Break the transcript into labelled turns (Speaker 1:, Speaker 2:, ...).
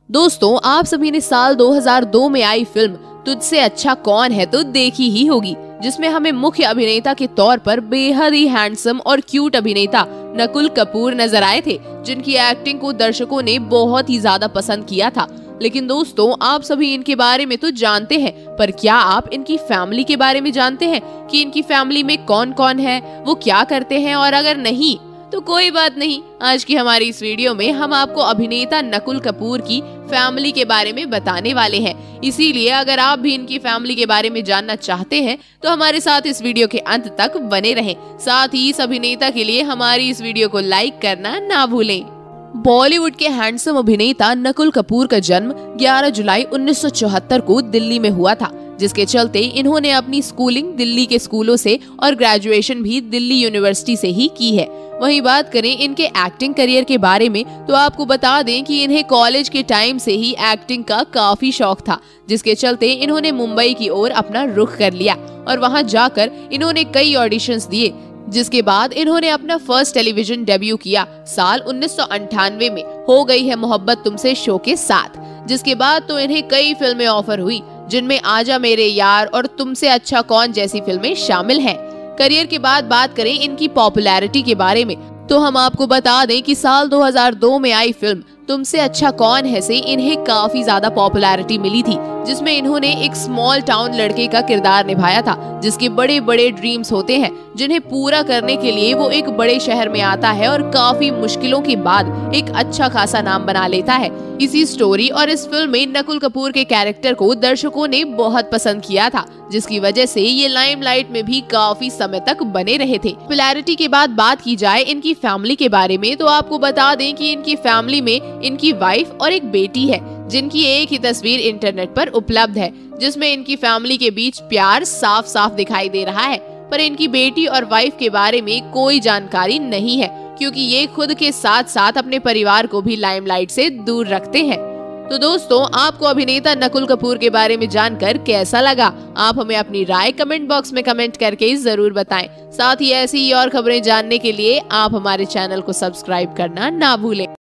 Speaker 1: दोस्तों, आप सभी ने साल 2002 में आई फिल्म तुझसे अच्छा कौन है तो देखी ही होगी, जिसमें हमें मुख्य अभिनेता के तौर पर बेहद ही हैंडसम और क्यूट अभिनेता नकुल कपूर नजर आए थे, जिनकी एक्टिंग को दर्शकों ने बहुत ही ज्यादा पसंद किया था। लेकिन दोस्तों, आप सभी इनके बारे में तो जानते हैं, पर क्या आप इनकी फैमिली के बारे में जानते हैं कि इनकी फैमिली में कौन कौन है, वो क्या करते हैं? और अगर नहीं तो कोई बात नहीं, आज की हमारी इस वीडियो में हम आपको अभिनेता नकुल कपूर की फैमिली के बारे में बताने वाले हैं। इसीलिए अगर आप भी इनकी फैमिली के बारे में जानना चाहते हैं तो हमारे साथ इस वीडियो के अंत तक बने रहें। साथ ही इस अभिनेता के लिए हमारी इस वीडियो को लाइक करना ना भूलें। बॉलीवुड के हैंडसम अभिनेता नकुल कपूर का जन्म 11 जुलाई 1974 को दिल्ली में हुआ था, जिसके चलते इन्होंने अपनी स्कूलिंग दिल्ली के स्कूलों से और ग्रेजुएशन भी दिल्ली यूनिवर्सिटी से ही की है। वहीं बात करें इनके एक्टिंग करियर के बारे में तो आपको बता दें कि इन्हें कॉलेज के टाइम से ही एक्टिंग का काफी शौक था, जिसके चलते इन्होंने मुंबई की ओर अपना रुख कर लिया और वहां जाकर इन्होंने कई ऑडिशंस दिए, जिसके बाद इन्होंने अपना फर्स्ट टेलीविजन डेब्यू किया साल 1998 में हो गई है मोहब्बत तुमसे शो के साथ। जिसके बाद तो इन्हें कई फिल्में ऑफर हुई, जिनमें आजा मेरे यार और तुमसे अच्छा कौन जैसी फिल्में शामिल हैं। करियर के बाद बात करें इनकी पॉपुलैरिटी के बारे में तो हम आपको बता दें कि साल 2002 में आई फिल्म तुमसे अच्छा कौन है से इन्हें काफी ज्यादा पॉपुलैरिटी मिली थी, जिसमें इन्होंने एक स्मॉल टाउन लड़के का किरदार निभाया था, जिसके बड़े बड़े ड्रीम्स होते हैं, जिन्हें पूरा करने के लिए वो एक बड़े शहर में आता है और काफी मुश्किलों के बाद एक अच्छा खासा नाम बना लेता है। इसी स्टोरी और इस फिल्म में नकुल कपूर के कैरेक्टर को दर्शकों ने बहुत पसंद किया था, जिसकी वजह से ये लाइमलाइट में भी काफी समय तक बने रहे थे। पॉपुलैरिटी के बाद बात की जाए इनकी फैमिली के बारे में तो आपको बता दें कि इनकी फैमिली में इनकी वाइफ और एक बेटी है, जिनकी एक ही तस्वीर इंटरनेट पर उपलब्ध है, जिसमें इनकी फैमिली के बीच प्यार साफ साफ दिखाई दे रहा है। पर इनकी बेटी और वाइफ के बारे में कोई जानकारी नहीं है, क्योंकि ये खुद के साथ साथ अपने परिवार को भी लाइमलाइट से दूर रखते हैं। तो दोस्तों, आपको अभिनेता नकुल कपूर के बारे में जानकर कैसा लगा? आप हमें अपनी राय कमेंट बॉक्स में कमेंट करके जरूर बताएं। साथ ही ऐसी ही और खबरें जानने के लिए आप हमारे चैनल को सब्सक्राइब करना ना भूलें।